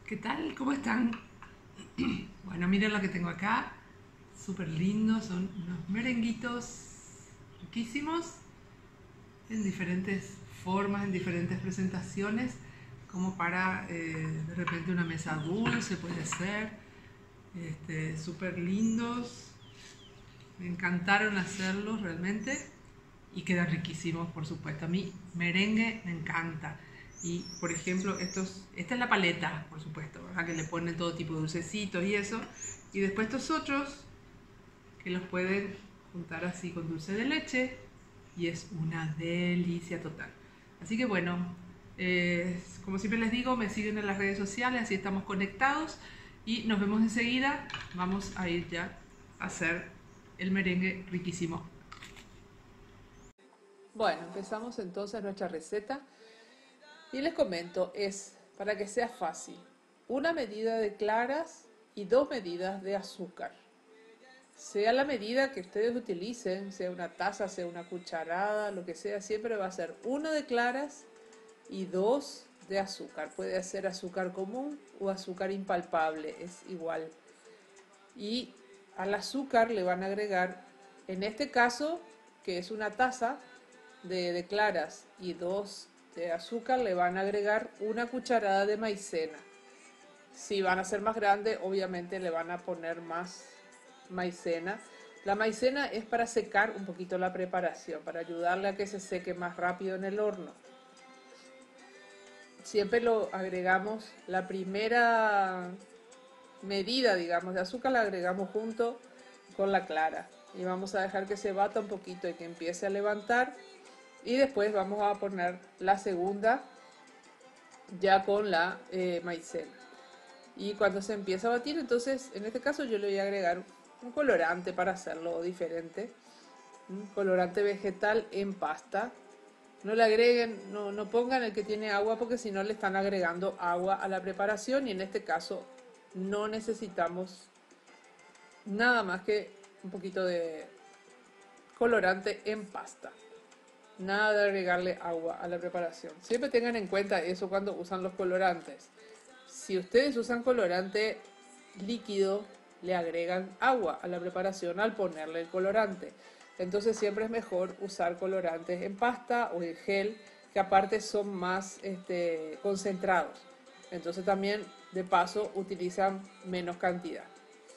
¿Qué tal? ¿Cómo están? Bueno, miren lo que tengo acá. Súper lindos, son unos merenguitos riquísimos en diferentes formas, en diferentes presentaciones, como para de repente una mesa dulce puede ser. Súper lindos. Me encantaron hacerlos realmente y quedan riquísimos, por supuesto. A mí merengue me encanta. Y por ejemplo, esta es la paleta, por supuesto, ¿verdad? Que le ponen todo tipo de dulcecitos y eso. Y después estos otros que los pueden juntar así con dulce de leche y es una delicia total. Así que bueno, como siempre les digo, me siguen en las redes sociales, así estamos conectados y nos vemos enseguida. Vamos a ir ya a hacer el merengue riquísimo. Bueno, empezamos entonces nuestra receta y les comento, es para que sea fácil, una medida de claras y 2 medidas de azúcar. Sea la medida que ustedes utilicen, sea una taza, sea una cucharada, lo que sea, siempre va a ser 1 de claras y 2 de azúcar. Puede ser azúcar común o azúcar impalpable, es igual. Y al azúcar le van a agregar, en este caso, que es una taza de claras y 2 de azúcar, le van a agregar 1 cucharada de maicena. Si van a ser más grandes, obviamente le van a poner más maicena. La maicena es para secar un poquito la preparación, para ayudarle a que se seque más rápido en el horno. Siempre lo agregamos, la primera medida, digamos, de azúcar la agregamos junto con la clara. Y vamos a dejar que se bata un poquito y que empiece a levantar. Y después vamos a poner la segunda ya con la maicena. Y cuando se empieza a batir, entonces en este caso yo le voy a agregar un colorante para hacerlo diferente. Un colorante vegetal en pasta. No le agreguen, no pongan el que tiene agua porque si no le están agregando agua a la preparación y en este caso no necesitamos nada más que un poquito de colorante en pasta. Nada de agregarle agua a la preparación. Siempre tengan en cuenta eso cuando usan los colorantes. Si ustedes usan colorante líquido, le agregan agua a la preparación al ponerle el colorante. Entonces siempre es mejor usar colorantes en pasta o en gel, que aparte son más concentrados. Entonces también de paso utilizan menos cantidad.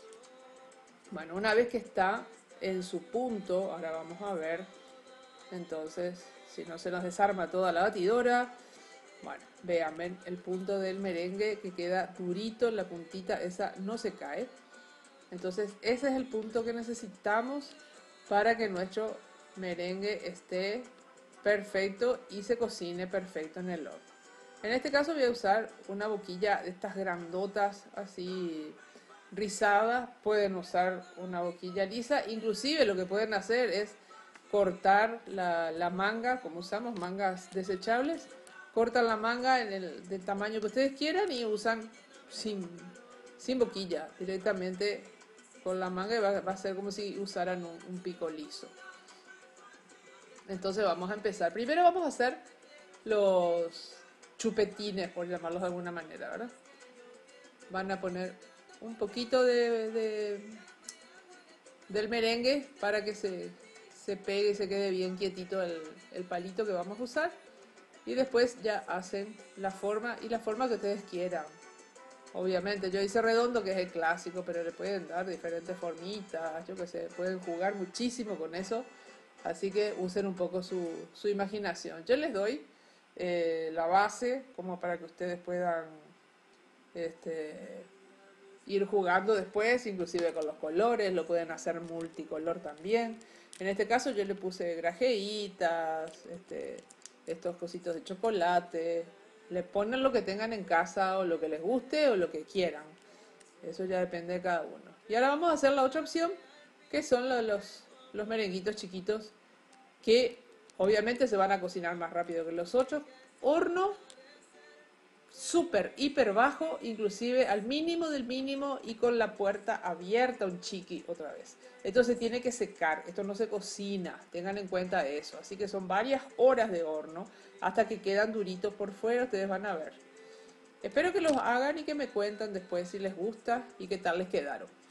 Bueno, una vez que está en su punto, ahora vamos a ver, entonces si no se nos desarma toda la batidora. Bueno, vean, ven el punto del merengue que queda durito, la puntita esa no se cae. Entonces ese es el punto que necesitamos para que nuestro merengue esté perfecto y se cocine perfecto en el horno. En este caso voy a usar una boquilla de estas grandotas así rizadas. Pueden usar una boquilla lisa, inclusive lo que pueden hacer es cortar la manga, como usamos mangas desechables, cortan la manga del tamaño que ustedes quieran y usan sin boquilla, directamente con la manga y va a ser como si usaran un pico liso. Entonces vamos a empezar. Primero vamos a hacer los chupetines, por llamarlos de alguna manera, ¿verdad? Van a poner un poquito del merengue para que se pegue y se quede bien quietito el palito que vamos a usar. Y después ya hacen la forma y la forma que ustedes quieran. Obviamente yo hice redondo, que es el clásico, pero le pueden dar diferentes formitas, yo que sé, pueden jugar muchísimo con eso. Así que usen un poco su imaginación. Yo les doy la base como para que ustedes puedan ir jugando después, inclusive con los colores, lo pueden hacer multicolor también. En este caso yo le puse grajeitas, estos cositos de chocolate. Le ponen lo que tengan en casa o lo que les guste o lo que quieran. Eso ya depende de cada uno. Y ahora vamos a hacer la otra opción, que son los merenguitos chiquitos, que obviamente se van a cocinar más rápido que los otros. Horno súper, hiper bajo, inclusive al mínimo del mínimo y con la puerta abierta, un chiqui otra vez. Esto se tiene que secar, esto no se cocina, tengan en cuenta eso. Así que son varias horas de horno hasta que quedan duritos por fuera, ustedes van a ver. Espero que los hagan y que me cuentan después si les gusta y qué tal les quedaron.